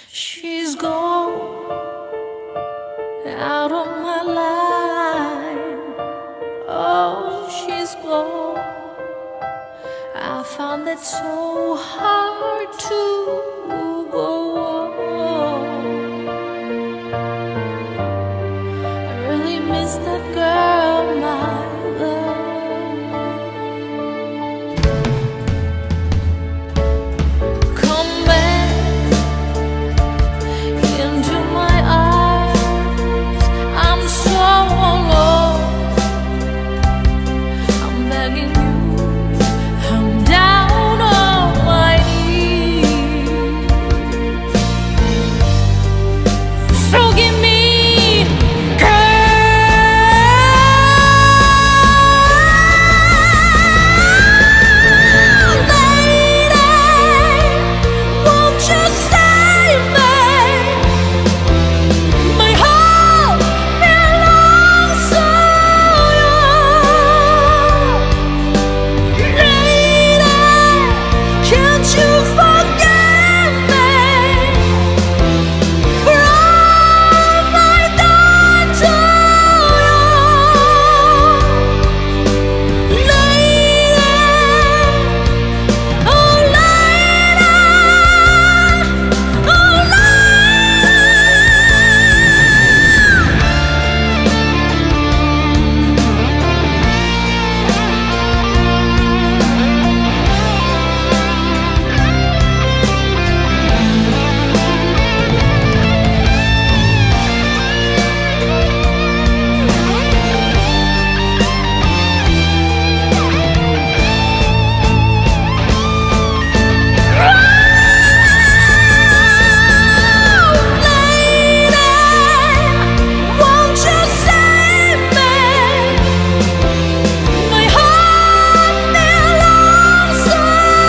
She's gone out of my life. Oh, she's gone. I found it so hard to go on. I really miss that girl, my love. Come back into my eyes. I'm so alone. I'm begging you. I'm down on my knees. Forgive me, girl. Lady, won't you save me? My heart belongs to you. Lady, can't you forgive me for all I've done to you? Lady, oh lady, oh lady. Won't you save me? My heart belongs to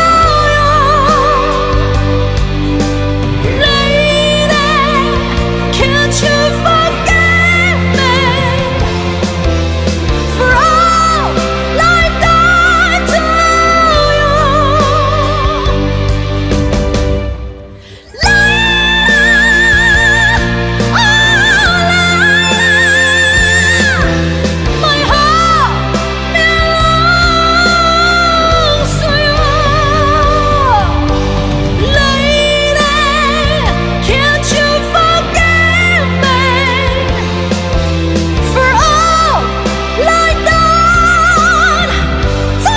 you. Lady, can't you forgive me for all I've done to you? My heart belongs to you. Lady, can't you forgive me for all I've done to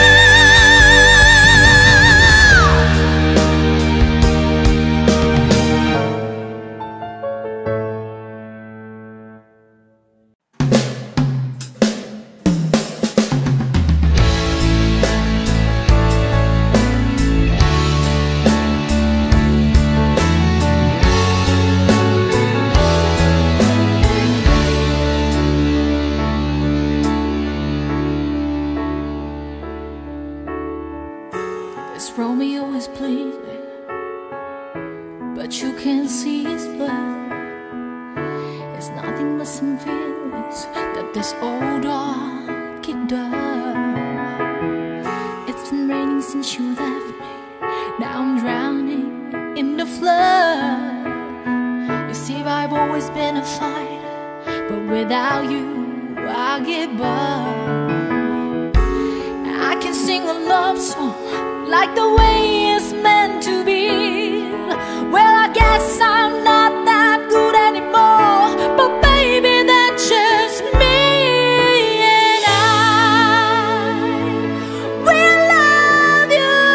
This Romeo is bleeding, but you can't see his blood. It's nothing but some feelings that this old dog kicked up. It's been raining since you left me. Now I'm drowning in the flood. You see, I've always been a fighter, but without you, I give up. I can sing a love song like the way it's meant to be. Well, I guess I'm not that good anymore, but baby, that's just me, and I will love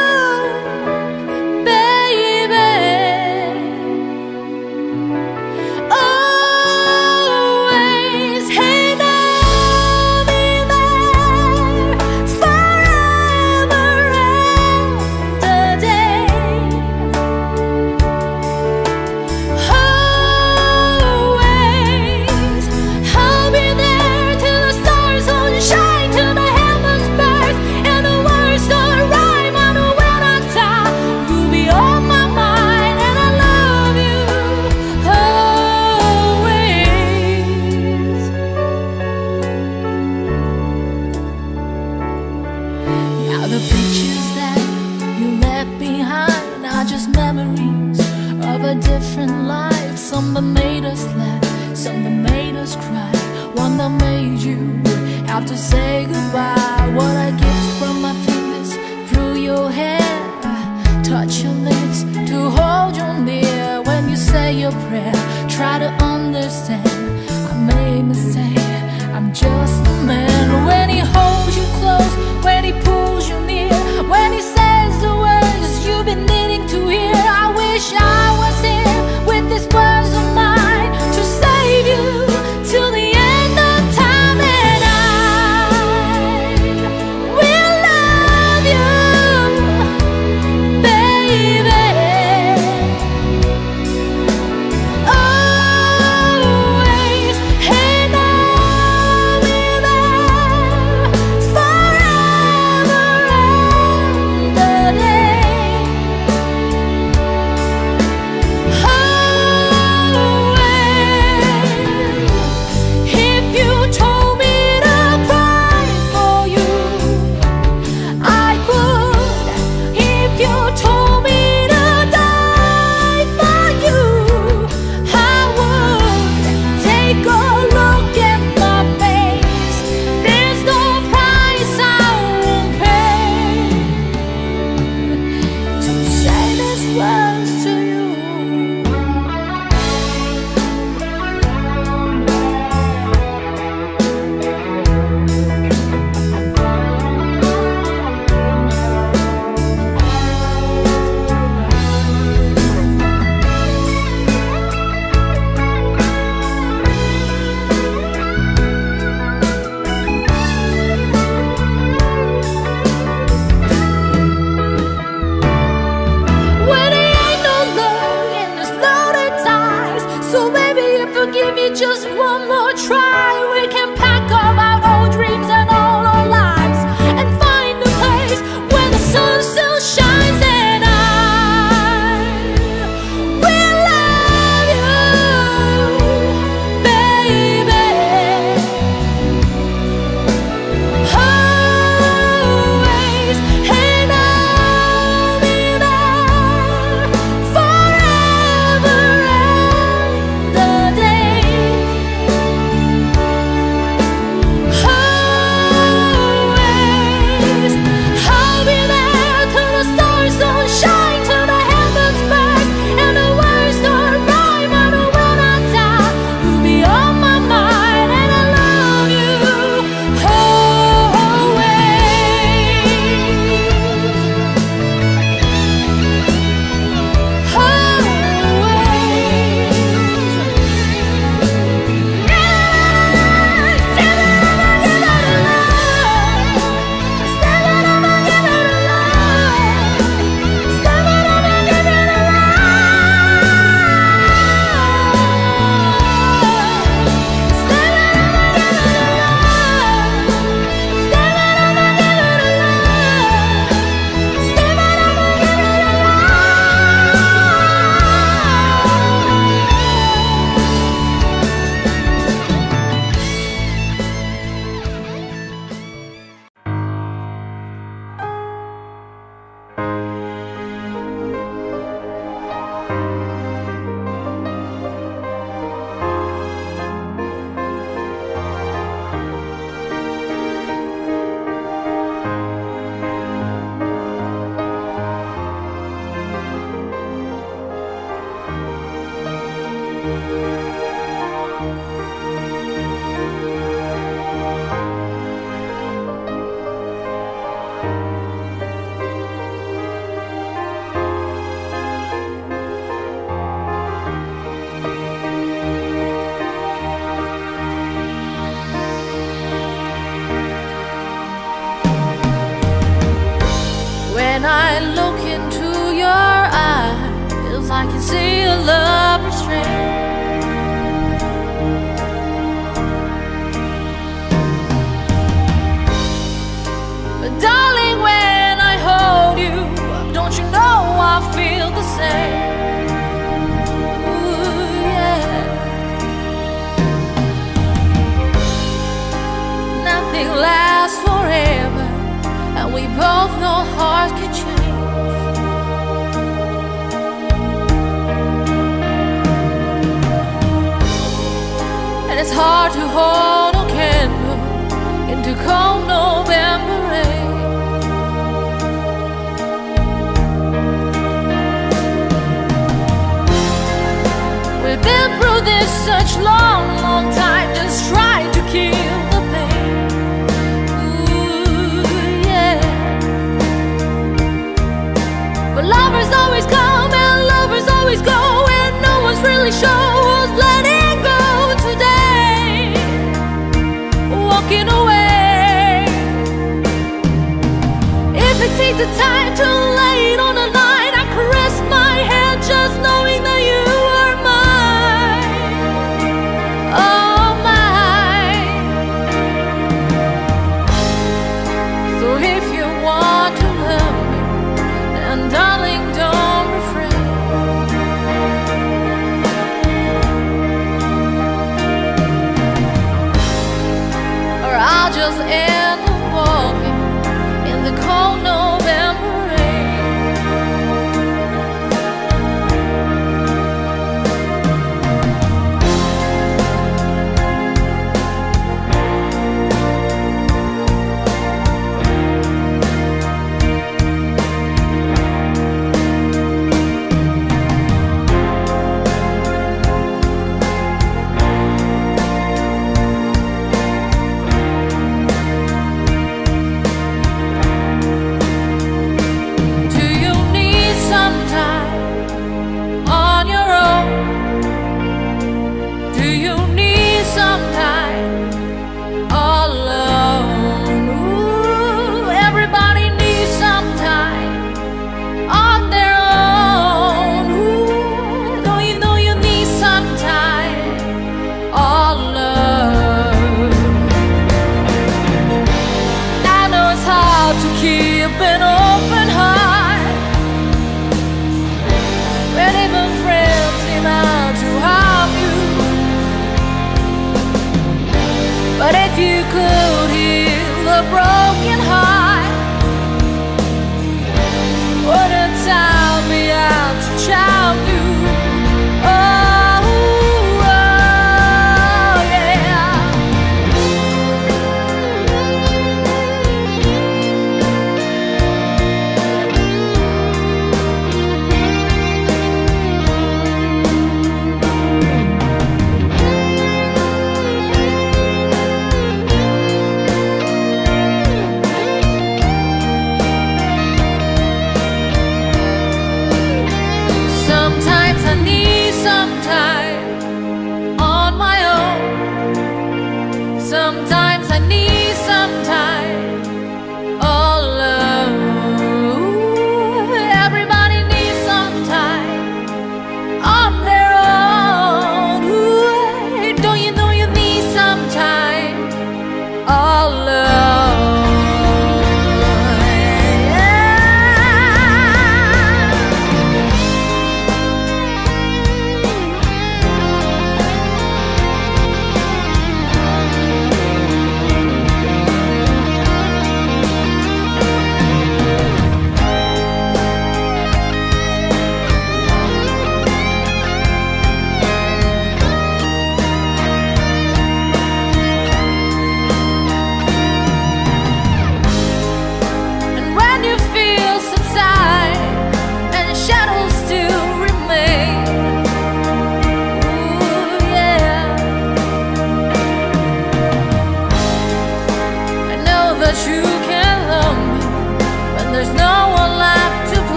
you, baby, always. And I'll be there forever and a day. different life. Some that made us laugh, some that made us cry, one that made you have to say goodbye. What I get from my fingers through your hair, touch your lips to hold you near. When you say your prayer, try to understand I made a mistake, I'm just a man. When he holds you close, when he pulls you near, when he says the words you've been needing to hear, I wish I was here with these words of mine to save you till the end of time. And I will love you, baby, always, and I'll be there forever and a day. Always, if you told me to cry for you, I could. If you told me to die for you, I would. Take a look at my face, there's no price I won't pay to say these words to you. When there ain't no love in this loaded ties, so baby, if you give me just one more try, we can pack up our old dreams and all our lives and find a place where the sun still shines. And I will love you, baby, always, and I'll be there forever and a day. Always, I'll be there till the stars don't shine, till the heavens burst and the words don't rhyme. I know when I die, you'll be on my mind, and I love you when I look into your eyes, I can see a love restrained. But darling, when I hold you, don't you know I feel the same? Ooh, yeah. Nothing lasts forever, and we both know hearts can change. It's hard to hold a candle into cold November rain. We've been through this such long, long time, just trying to kill the pain. Ooh, yeah. But lovers always come and lovers always go, and no one's really sure who's letting go today, walking away. If it takes the time to lay it on the line, I caress my head just knowing that you are mine, oh mine. So if you want to love me, then darling, don't refrain. Or I'll just end up walking in the cold November rain. Do you need some time on your own? Do you need some time all alone? Ooh, everybody needs some time on their own. Ooh, don't you know you need some time all alone? I know it's hard to keep an open heart when even friends seem out to harm you. But if you could heal a broken heart, wouldn't time be out to charm you? Oh, oh, yeah.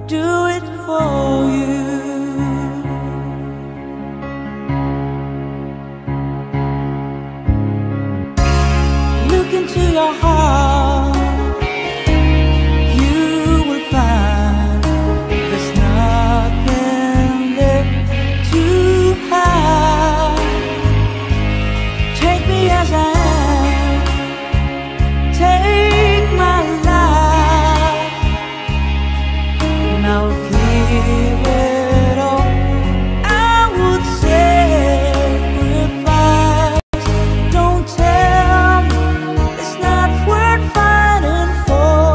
do it for you. Look into your heart, you will find there's nothing there to hide. Take me as I am, take my life, and I'll give it all. I would sacrifice. Don't tell me it's not worth fighting for.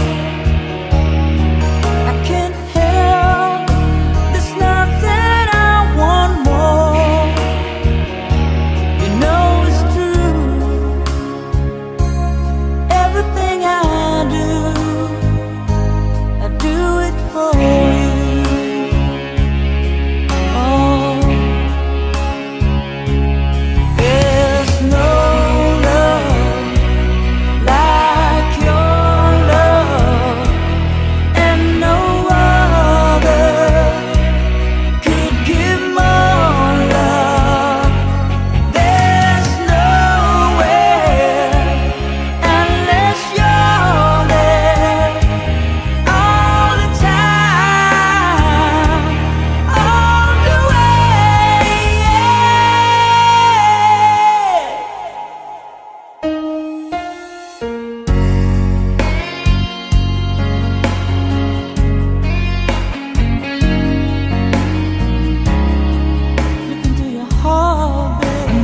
I can't help, there's nothing I want more. You know it's true, everything I do it for you. Oh, there's no love like your love, and no other could give more love. There's nowhere unless you're there all the time, all the way. Look into your heart, baby.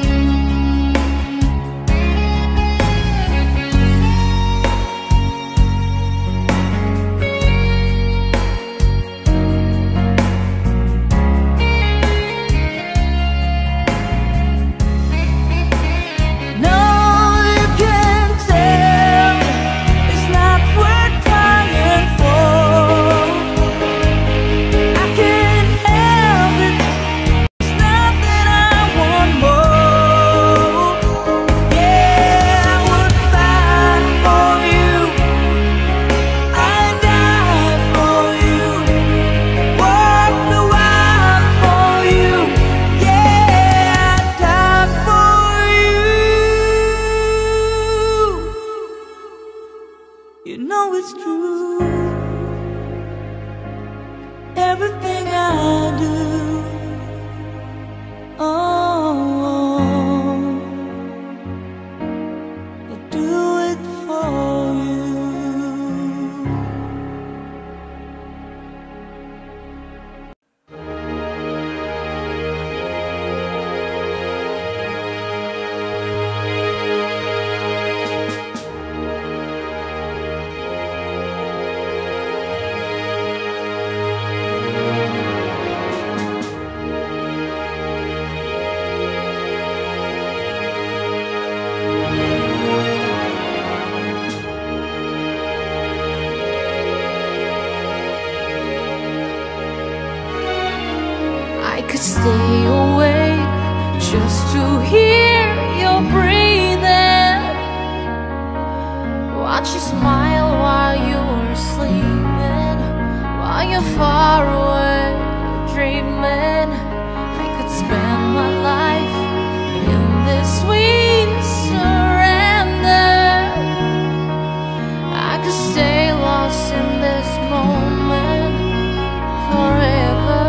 No, you can tell it's not worth trying for. I can't help it, it's nothing I want more. Yeah, I would fight for you, I'd die for you, walk the wild for you. Yeah, I'd die for you. You know it's true, everything I do. Oh, I do it for you. I could stay awake just to hear your breathing, watch you smile while you're sleeping, while you're far away dreaming. I could spend my life in this sweet surrender. I could stay lost in this moment forever.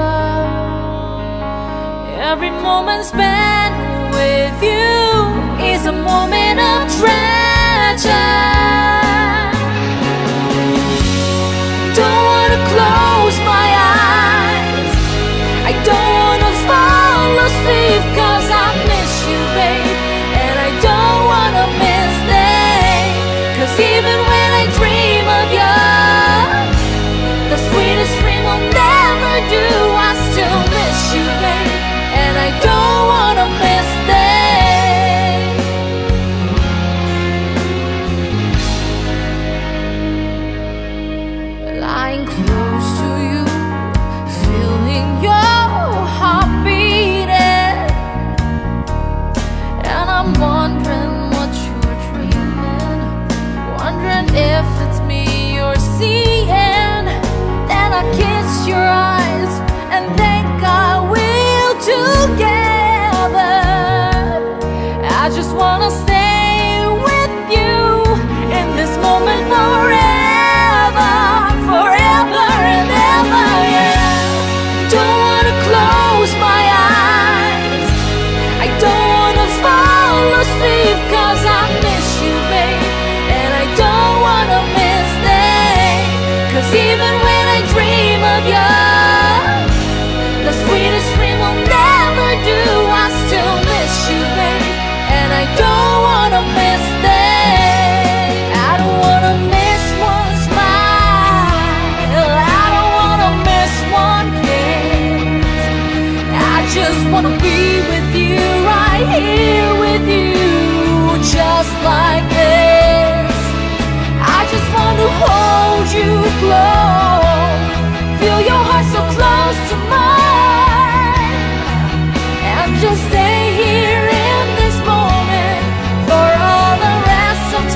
Every moment spent with you is a moment of treasure. Don't wanna close my eyes, I don't wanna fall asleep, 'cause I miss you, babe, and I don't wanna miss them. 'Cause even when I dream of you, the sweetest dream will never do. I still miss you, babe, and I don't wanna miss them. wanna be with you, right here with you, just like this. I just want to hold you close, feel your heart so close to mine, and just stay here in this moment for all the rest of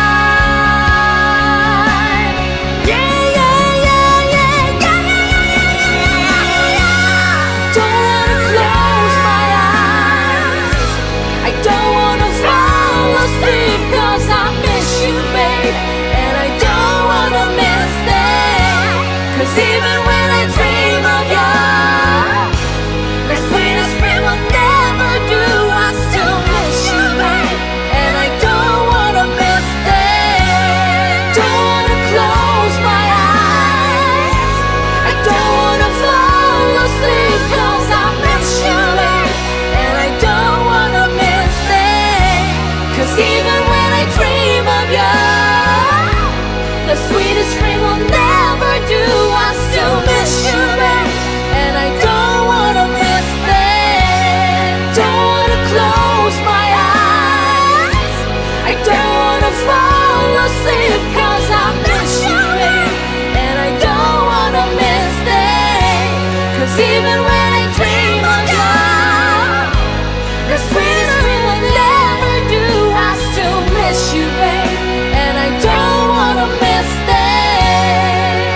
time. Yeah, yeah, yeah, yeah, yeah, yeah, yeah, yeah. Don't wanna close my eyes, I don't wanna fall asleep, 'cause I miss you, babe, and I don't wanna miss that. 'Cause even when I dream of you, the sweetest dream will never do. I still miss you, babe, and I don't wanna miss that. Don't wanna close my eyes, I don't wanna fall asleep, 'cause I miss you, babe, and I don't wanna miss that. 'Cause even when I dream of you, the sweetest dream will never do. I still miss you, babe, and I don't wanna miss that. Don't wanna close my eyes, I don't wanna fall asleep, 'cause I miss you, babe, and I don't wanna miss that. 'Cause even when I dream of you, the sweetest dream will never do. I still miss you, babe, and I don't wanna miss that.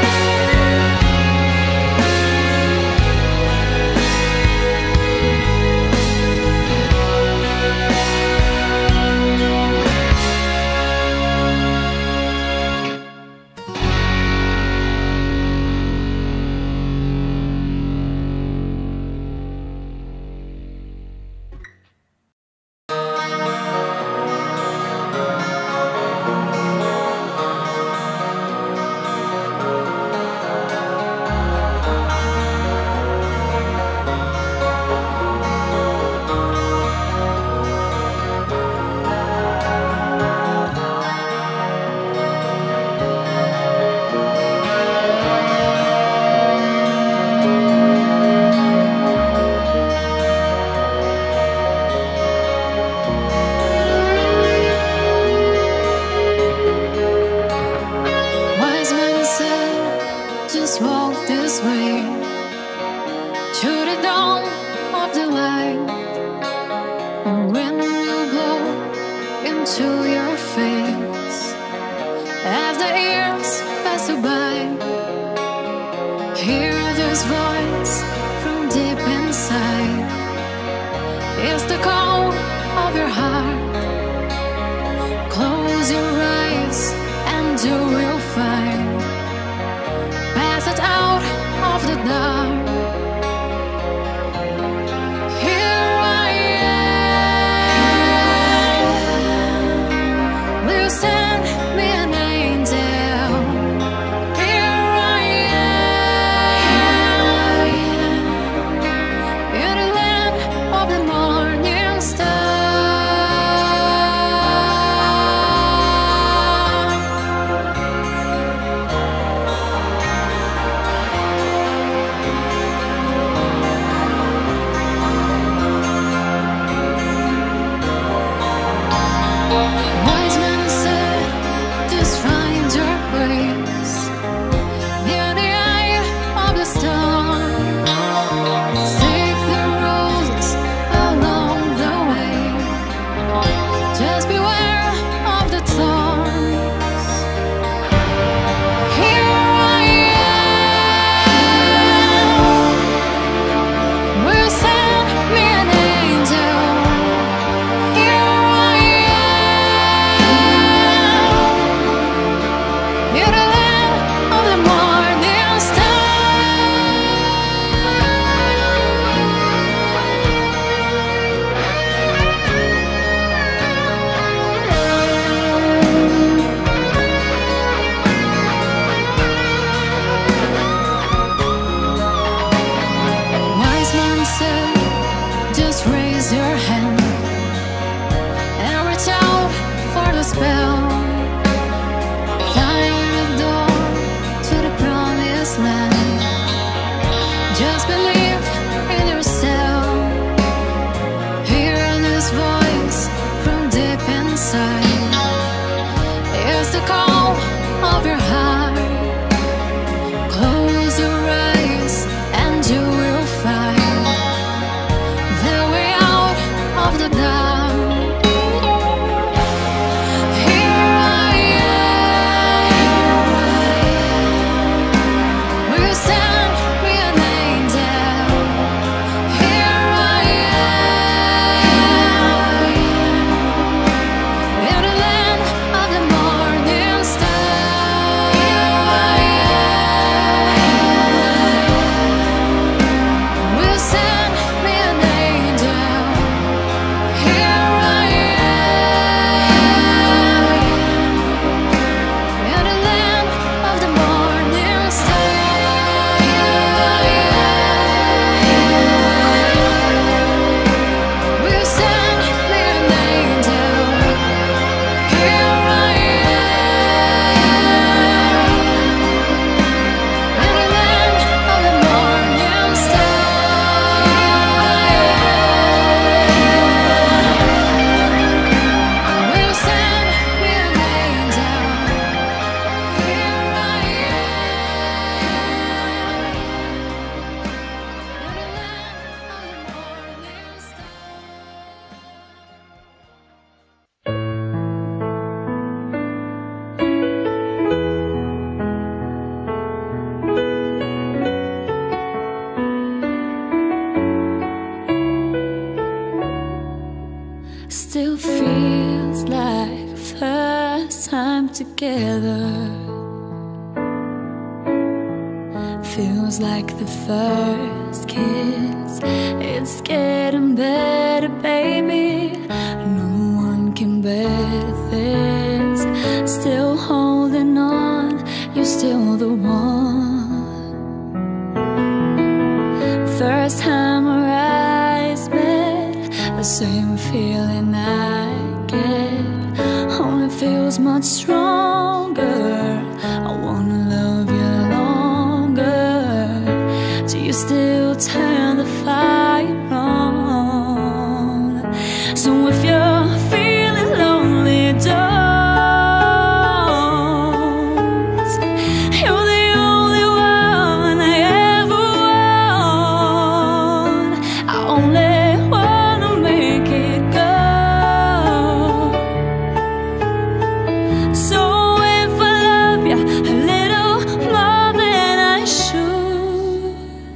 together. Feels like the first kiss. It's getting better, baby. No one can better this. Still holding on, you're still the one. First time our eyes met, the same feeling I get only feels much stronger. I wanna love you longer. Do you still turn the fire on? So if you're feeling lonely, don't. You're the only one I ever want. I only wanna make it go. So if I love you a little more than I should,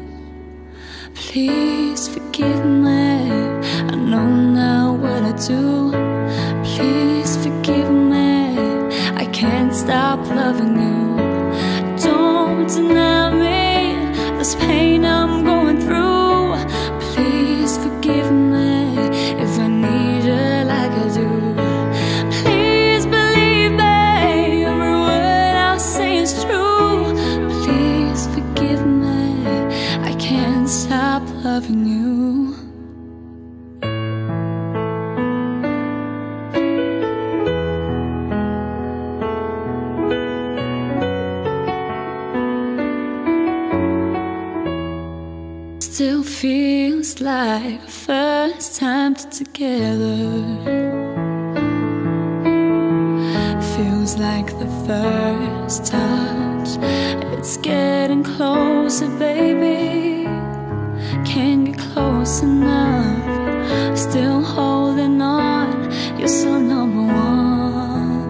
please forgive me. I know now what I do. Please forgive me. I can't stop loving you. Don't deny me this pain I'm going through. Please forgive me if I need you like I do. Please believe me, every word I say is true. Please forgive me. I can't stop loving you. Still feels like the first time together. Feels like the first touch. It's getting closer, baby. Can't get close enough. Still holding on, you're so number one.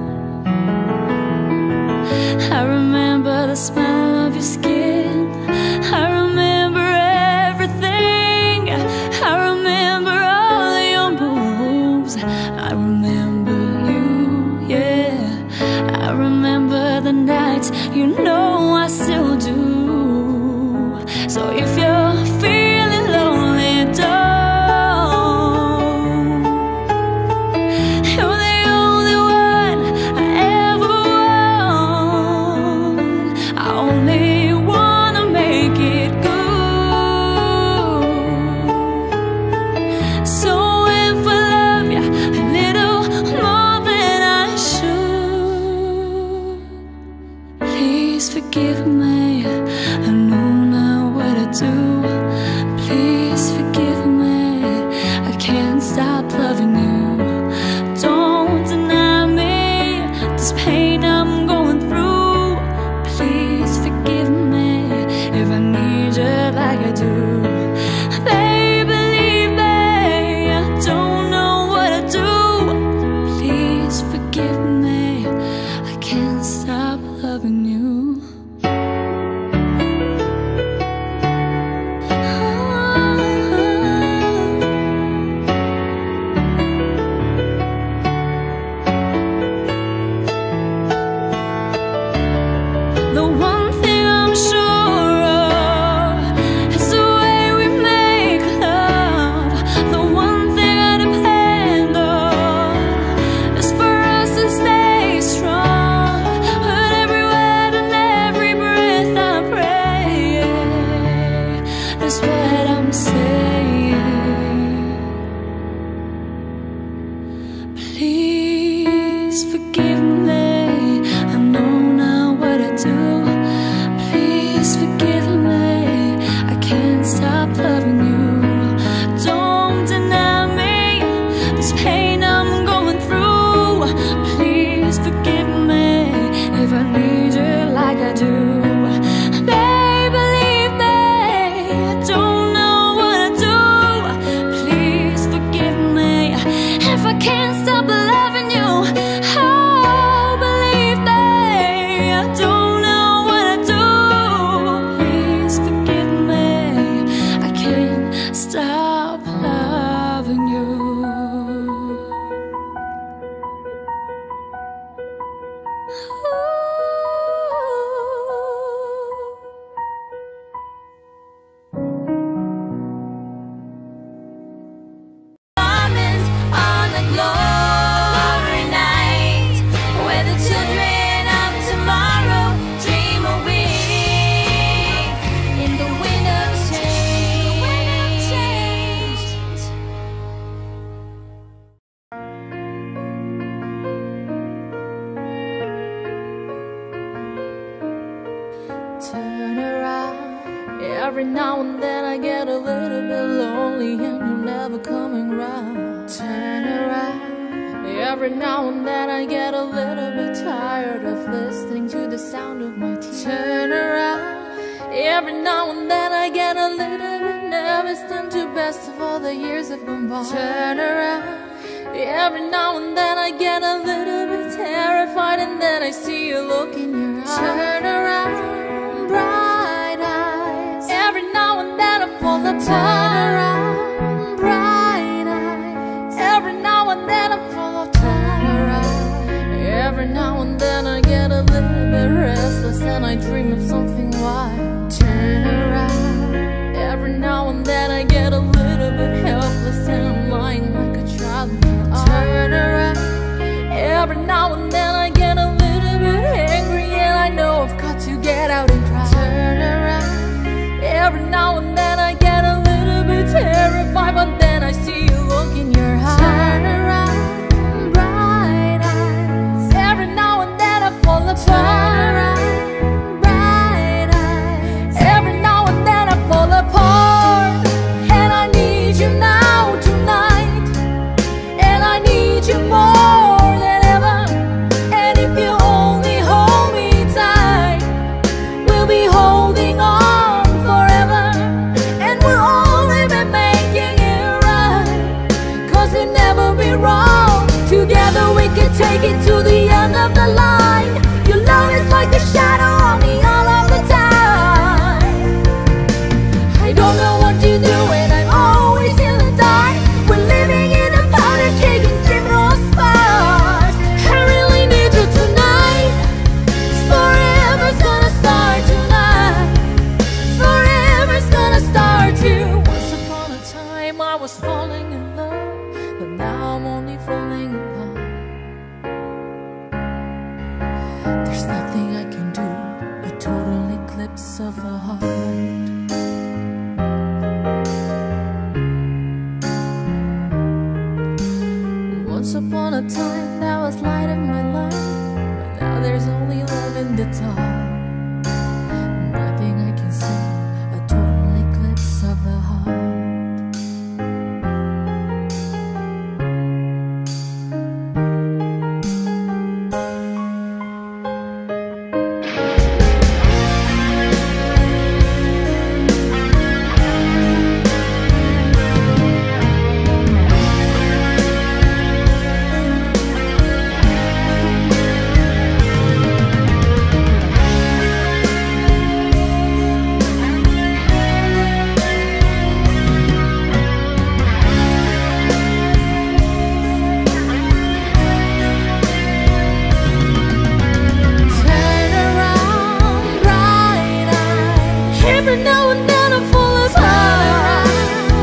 I remember the smell of your skin. I remember everything. I remember all your moves. I remember you, yeah. I remember the nights, you know I still do. So if you're feeling lonely, don't. You're the only one I ever want. I only wanna make it good. So if I love you a little more than I should, please forgive me. I know now what I do. Please forgive me. I can't stop loving you. Don't deny me this pain I'm going through. Please forgive me if I need you like I do. Baby, believe me, I don't know what I do. Please forgive me. I can't stop loving you. The one thing I'm sure of is the way we make love. The one thing I depend on is for us to stay strong. With every word and every breath I pray, that's what I'm saying. Please forgive me. I know now what I do. Please forgive me. I can't stop loving you. Don't deny me this pain I'm going through. Please forgive me if I need you like I do. Baby, believe me, I don't know what I do. now and then I get a little bit lonely and you're never coming round. Turn around. Every now and then I get a little bit tired of listening to the sound of my tears. Turn around. Every now and then I get a little bit nervous and too best of all the years have gone by. Turn around. Every now and then I get a little bit terrified and then I see you look in your eyes. Turn around, bright eyes. Every now and then I fall apart. Turn around, bright eyes. Every now and then I fall apart. Turn around. Every now and then I get a little bit restless and I dream of something wild. Turn around. Every now and then I get a little bit helpless and I'm lying like a child. Turn around. Every now and then I get a little bit angry and I know I've got to get out and cry. Turn around. Every now and then I get a little bit terrified, but then I see you look in your eyes. Turn around, bright eyes. Every now and then I fall apart. Turn around, bright eyes. Every now and then I fall apart, and I need you now tonight, and I need you more than ever. And if you only hold me tight, we'll be holding on forever, and we'll only be making it right, 'cause we'll never be wrong. Together we can take it to the end of the line. Your love is like a shadow on me all of the time. I don't know what to do and I'm always in the dark. We're living in a powder cake and criminal sparks. I really need you tonight. Forever's gonna start tonight. Forever's gonna start you. Once upon a time I was falling in love, but now I'm only falling apart. There's nothing I can do, a total eclipse of the heart. Once upon a time that was light in my life, but now there's only love in the dark. Nothing I can say, a total eclipse of the heart. Every now and then I fall apart.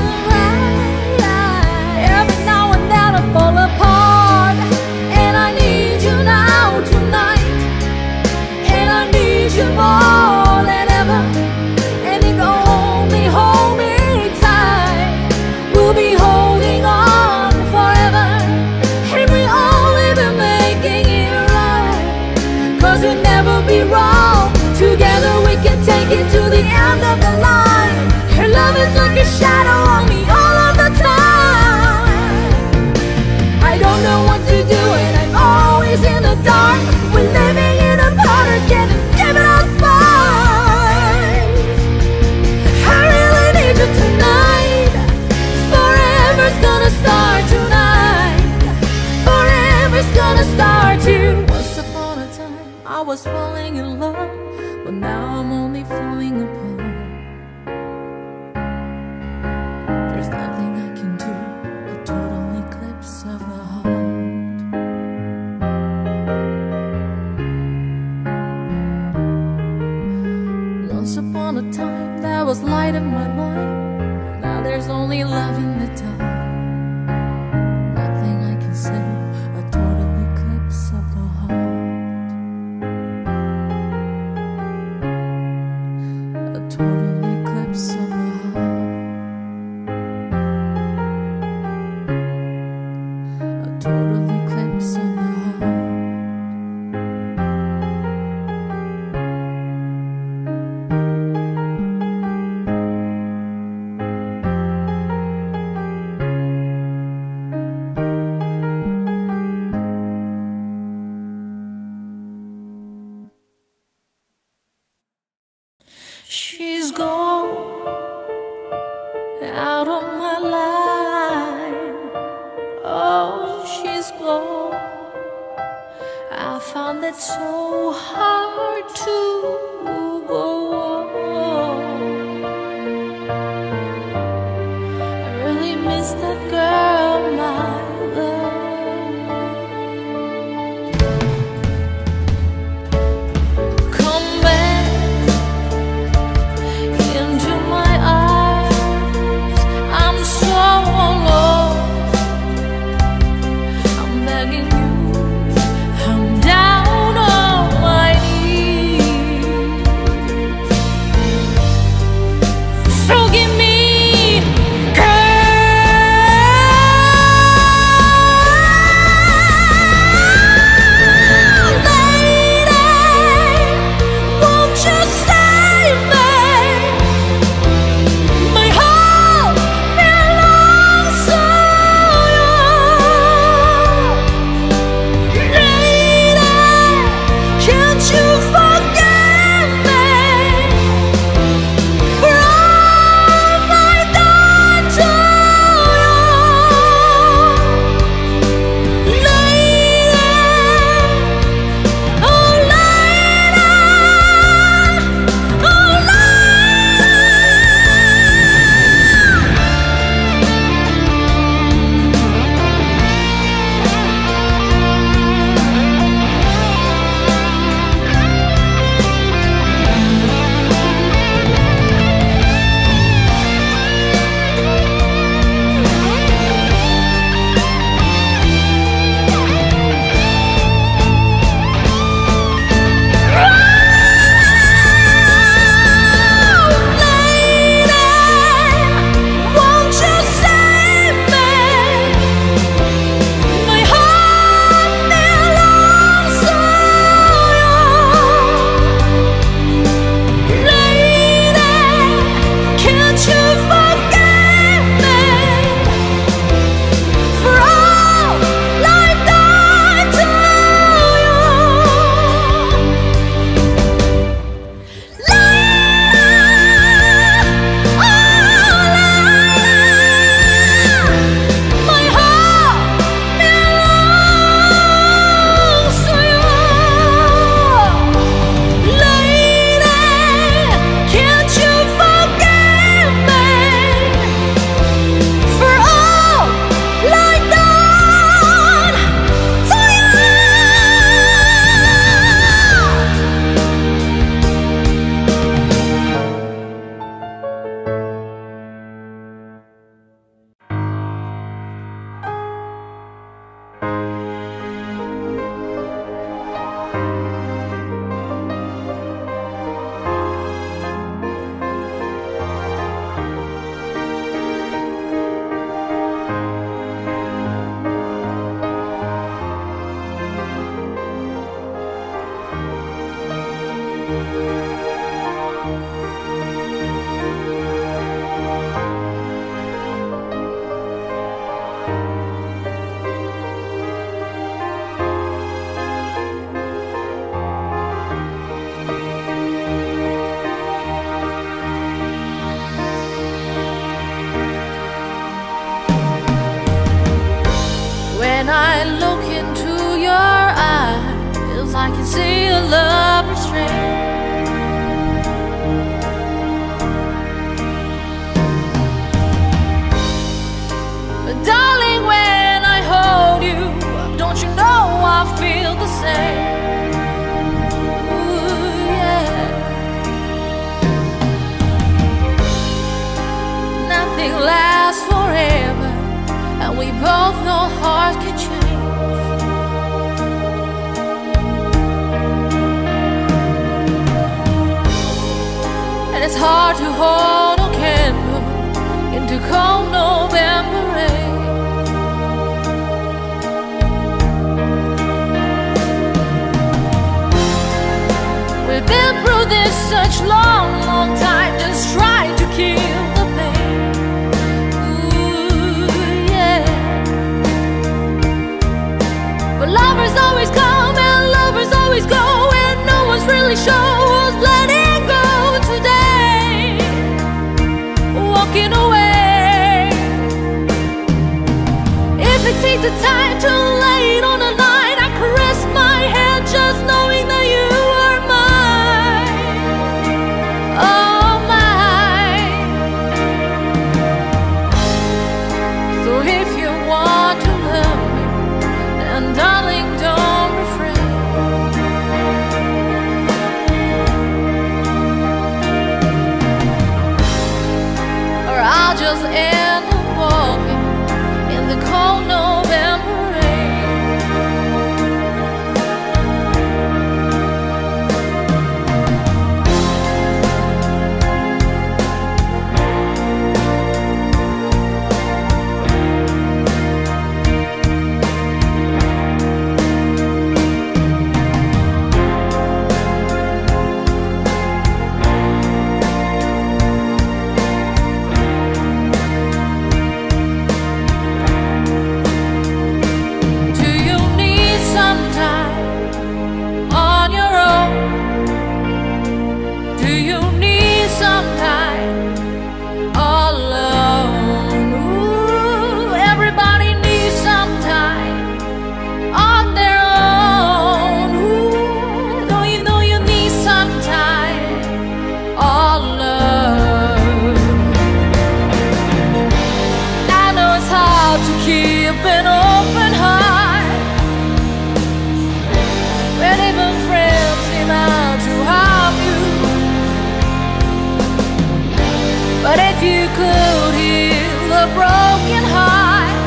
Every now and then I fall apart, and I need you now tonight, and I need you more than ever. And if you only hold me tight, we'll be holding on forever, and we'll only be making it right, 'cause we'll never be wrong. Together we can take it to the end of the line. Your love is like a shadow on me all of the time. I don't know what to do and I'm always in the dark. We're living in a powder can give it us spines. I really need you tonight. Forever's gonna start tonight. Forever's gonna start you. Once upon a time I was falling in love, but now I'm only falling apart. There's nothing I can do, a total eclipse of the heart. Once upon a time there was light in my life, now there's only love in the dark. Nothing I can say, a total eclipse of the heart. A total eclipse of the heart. A total eclipse of the heart. out of my life. Oh, she's gone. I found it so hard to go on. I really miss that girl, my love. Come back into my arms. I'm so alone. I'm begging you. Forgive me, when I look into your eyes, I can see a love restraint. But darling, when I hold you, don't you know I feel the same? Ooh, yeah. Nothing lasts forever, and we both know hearts can change. And it's hard to hold a candle into cold November rain. We've been through this such long, long time, just trying to kill the pain. Ooh, yeah. But lovers always come and lovers always go, and no one's really sure who's letting go today. Walking away. take the time to lay it on the line. I caress my head just knowing that you are mine. Oh, mine. So if you want to love me, then darling, don't refrain. Or I'll just end up walking in the cold November rain. Do you need some time on your own? Do you need some time all alone? Ooh, everybody needs some time on their own. Ooh, don't you know you need some time all alone? I know it's hard to keep an open heart when even friends seem out to harm you. But if you could heal a broken heart,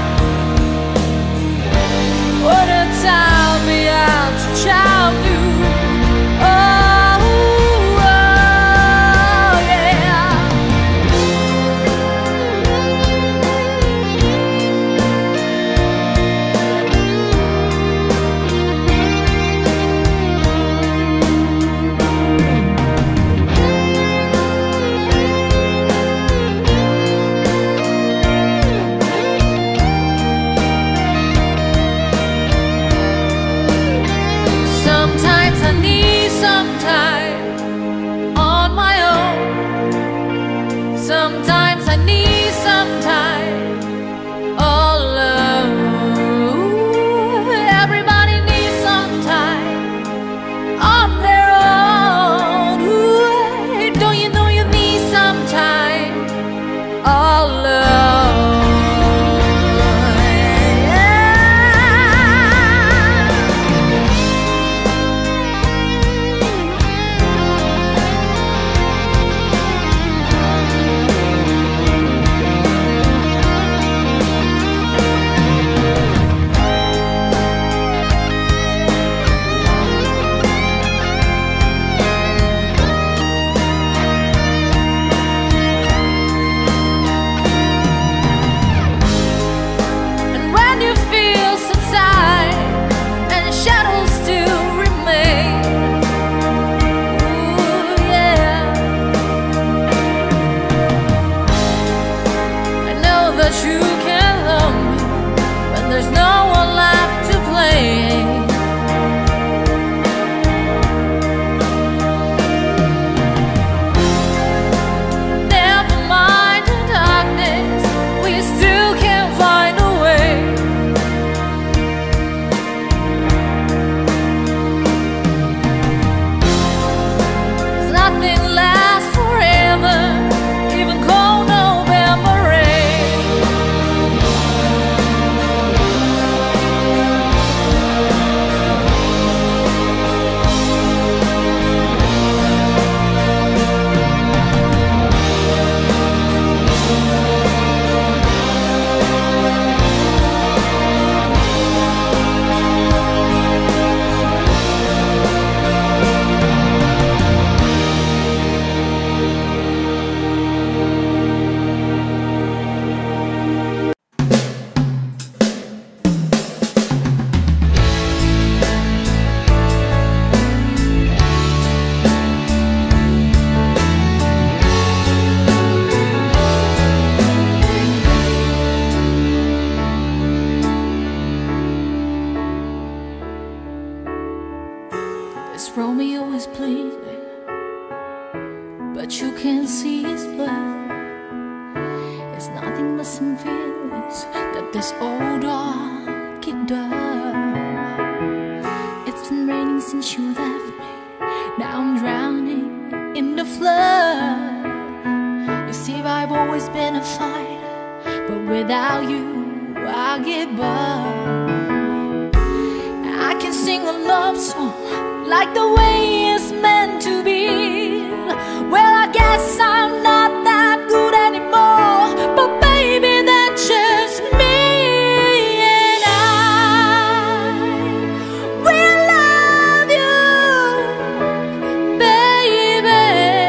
wouldn't time be out to charm you? Oh, oh, yeah. Sometimes I need some time on my own. Sometimes I need some time all alone. Everybody needs some time on their own. Ooh, don't you know you need some time all alone? And when you feel subside and shadows still remain, ooh, yeah, I know that you can love me when there's no one left to blame. Never mind the darkness, we still can find a way. 'Cause nothing lasts forever, even cold November rain. Romeo is bleeding, but you can't see his blood. It's nothing but some feelings that this old dog like it does. It's been raining since you left me. Now I'm drowning in the flood. You see, I've always been a fighter, but without you, I get burned. I can sing a love song like the way it's meant to be. Well, I guess I'm not that good anymore, but baby, that's just me. And I will love you, baby,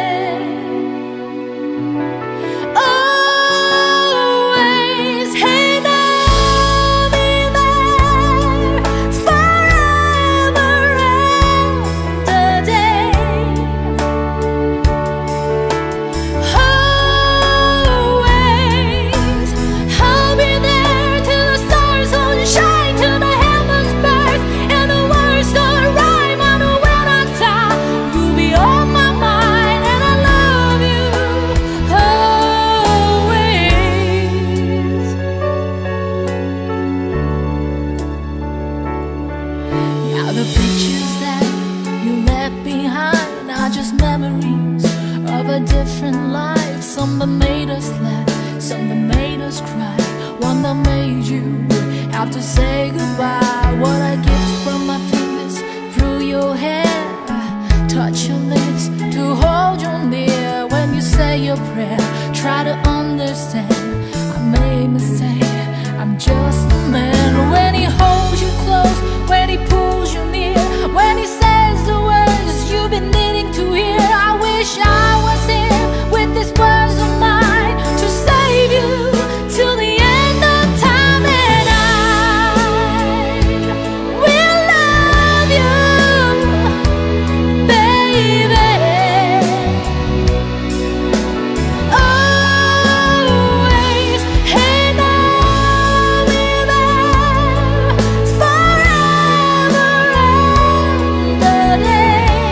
always. And I'll be there forever and a day. Always, I'll be there till the stars don't shine, till the heavens burst and the words don't rhyme. I know when I die, you'll be on my mind, and I love you always. Now the pictures that you left behind are just memories of a different life. Some that made us laugh, some that made us cry, one that made you have to say goodbye. What I get from my fingers through your hair, touch your lips to hold you near. When you say your prayer, try to understand. I made a mistake, I'm just a man. When he holds you close, when he pulls you near, when he says the words you've been needing to hear, I wish I was here with these words of mine to save you till the end of time. And I will love you, baby, always. And I'll be there forever and a day.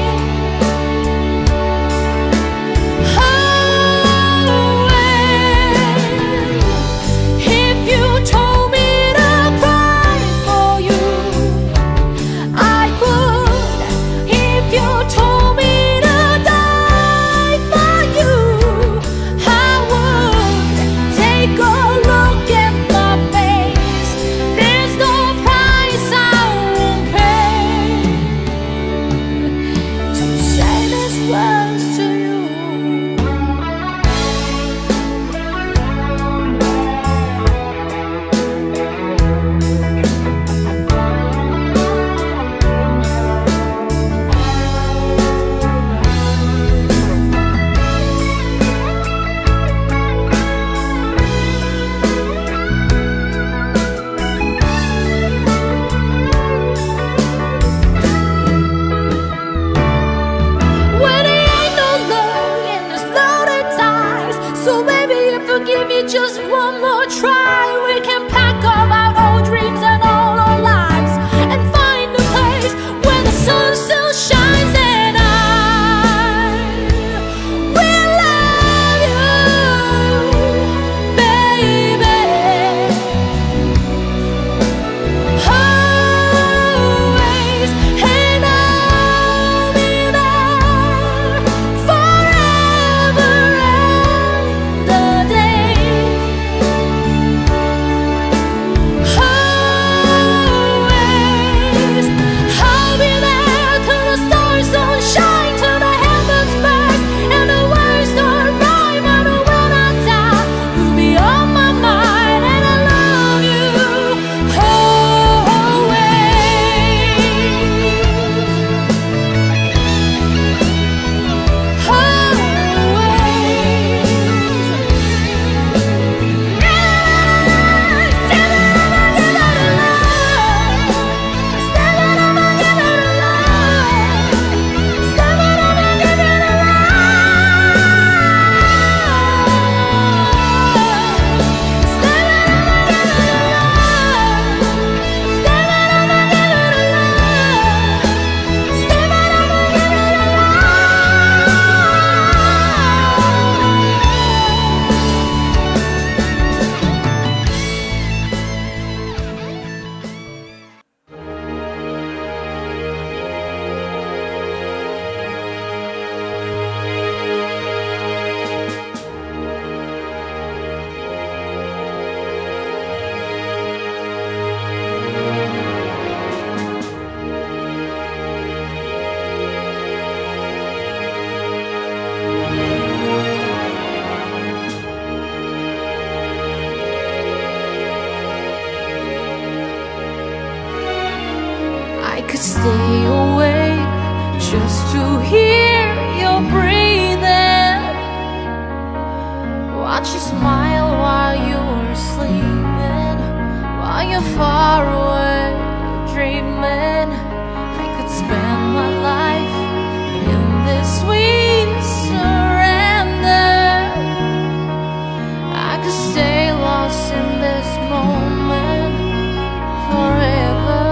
Always. If you told me to cry for you, I could. If you told me to die for you, I would. Take a look at my face, there's no price I won't pay to say these words to you. When there ain't no love in this loaded ties, so baby, if you give me just one more try, we can pack up our old dreams and all our lives and find a place where the sun still shines. And I will love you, baby, always. And I'll be there forever and a day. stay awake just to hear your breathing. Watch you smile while you're sleeping, while you're far away dreaming. I could spend my life in this sweet surrender. I could stay lost in this moment forever.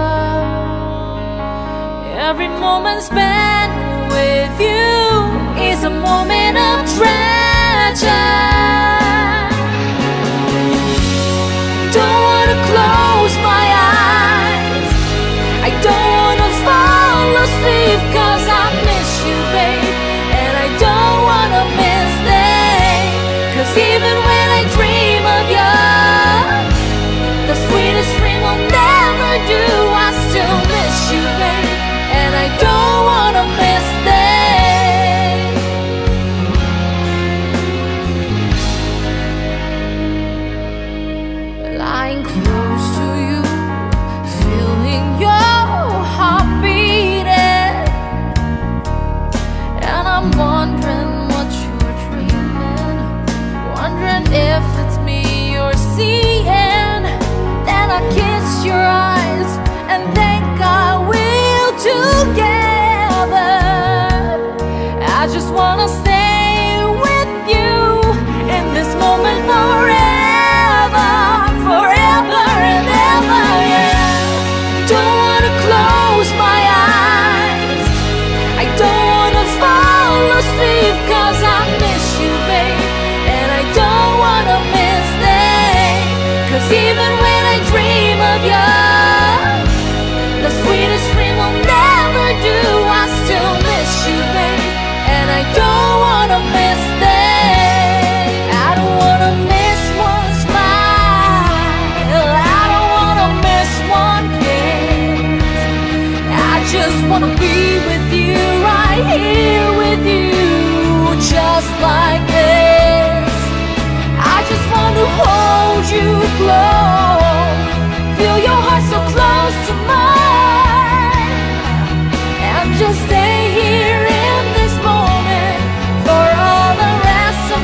Every moment spent with you is a moment of treasure. Don't wanna close my eyes, I don't wanna fall asleep, 'cause I miss you, babe, and I don't wanna miss them. 'Cause even when I dream of you, the sweetest dream will never do. I still miss you, babe, and I don't wanna miss them. Lying close to you, feeling your heart beating, and I'm wondering what you're dreaming, wondering if it's me you're seeing. Then I kiss your eyes and thank God we're together. I just wanna stay with you in this moment forever, forever and ever, yeah. Don't wanna close my eyes, I don't wanna fall asleep, 'cause I miss you, babe, and I don't wanna miss them. 'Cause even when I dream of you, the sweetest dream will never do. I still miss you, babe, and I don't wanna miss them. I don't wanna miss one smile, I don't wanna miss one kiss. I just wanna be with you, right here with you, just like this. I just want to hold you close, feel your heart so close to mine, and just stay here in this moment for all the rest of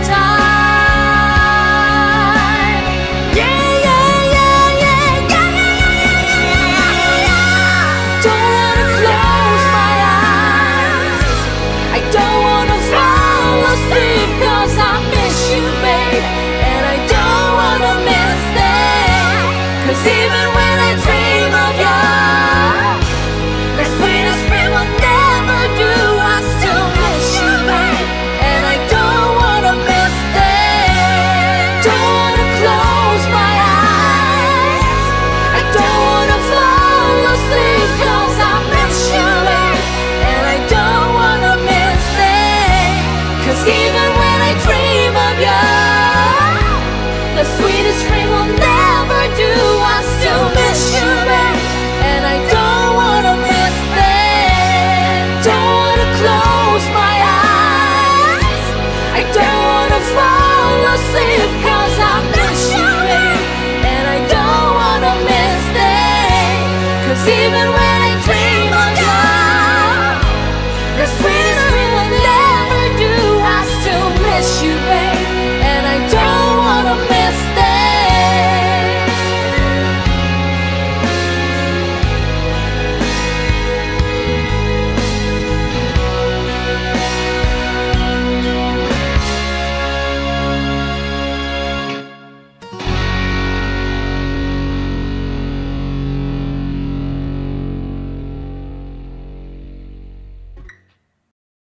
time. Yeah, yeah, yeah, yeah, yeah, yeah, yeah, yeah. Don't wanna close my eyes, I don't wanna fall asleep, 'cause I miss you, babe, and I don't wanna miss them. 'Cause even when I dream of you, the sweetest dream will never do. I still miss you, babe, and I don't wanna miss them. Don't wanna close my eyes, I don't wanna fall asleep, 'cause I miss you, babe, and I don't wanna miss them. 'Cause even when I dream of you, the sweetest dream will never do. I still miss you, babe, and I don't wanna miss them. Don't wanna close my eyes, I don't wanna fall asleep, 'cause I miss you, babe, and I don't wanna miss them. 'Cause even